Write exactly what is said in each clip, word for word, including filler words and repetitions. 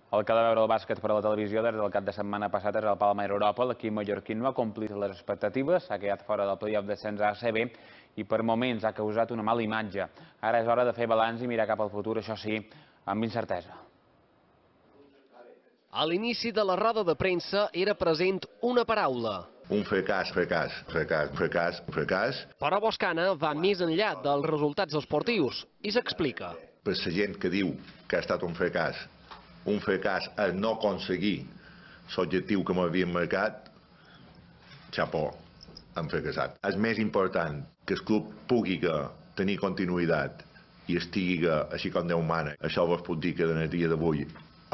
El que ha de veure el bàsquet per a la televisió des del cap de setmana passat és el Palma Europa. L'equip mallorquí no ha complit les expectatives, s'ha quedat fora del playoff d'ascens a A C B i per moments ha causat una mala imatge. Ara és hora de fer balanç i mirar cap al futur, això sí, amb incertesa. A l'inici de la roda de premsa era present una paraula. Un fracàs, fracàs, fracàs, fracàs, fracàs. Però Boscana va més enllà dels resultats esportius i s'explica. Per la gent que diu que ha estat un fracàs, un fracàs és no aconseguir l'objectiu que m'havien marcat, xapó, hem fracassat. És més important que el club pugui tenir continuïtat i estigui així com Déu mana. Això vos puc dir que en el dia d'avui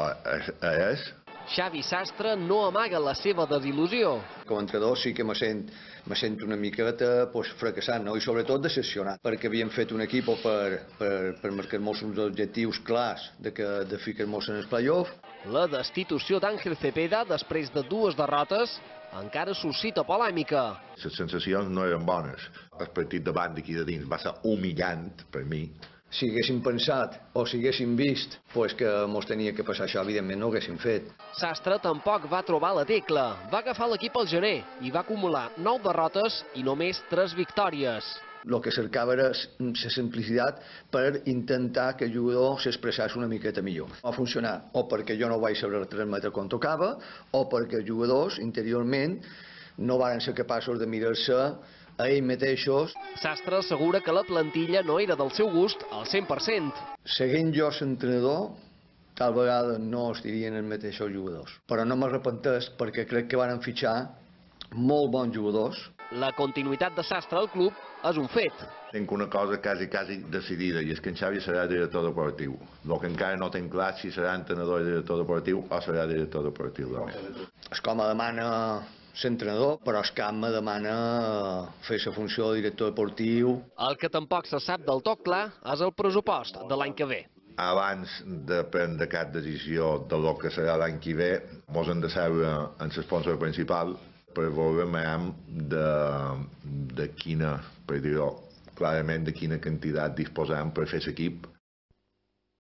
és. Xavi Sastre no amaga la seva desil·lusió. Com a entrenador sí que me sent, me sent una miqueta pues, fracassant, no? I sobretot decepcionat, perquè havíem fet un equip per, per, per marcar-nos uns objectius clars de, que, de ficar-nos en el playoff. La destitució d'Àngel Cepeda després de dues derrotes encara suscita polèmica. Les sensacions no eren bones. El partit davant d'aquí de dins va ser humillant per mi. Si haguéssim pensat o si haguéssim vist pues, que ens tenia que passar això, evidentment no ho haguéssim fet. Sastre tampoc va trobar la tecla. Va agafar l'equip al gener i va acumular nou derrotes i només tres victòries. El que cercava era la simplicitat per intentar que el jugador s'expressés una miqueta millor. Va funcionar o perquè jo no vaig saber transmetre com tocava o perquè els jugadors interiorment no van ser capaços de mirar-se a ells mateixos. Sastre assegura que la plantilla no era del seu gust al cent per cent. Seguint jo l'entrenador, tal vegada no estirien els mateixos jugadors. Però no m'arrepenteix perquè crec que van fitxar molt bons jugadors. La continuïtat de Sastre al club és un fet. Tinc una cosa quasi, quasi decidida, i és que en Xavi serà director deportiu. El que encara no tinc clar si serà entrenador i director deportiu o serà director deportiu. És com a demana l'entrenador, però el camp me demana fer la funció de director deportiu. El que tampoc se sap del tot clar és el pressupost de l'any que ve. Abans de prendre cap decisió de lo que serà l'any que ve, ens hem de seure en l'esponsor principal per veure de, de quina, per dir-ho clarament, de quina quantitat disposem per fer l'equip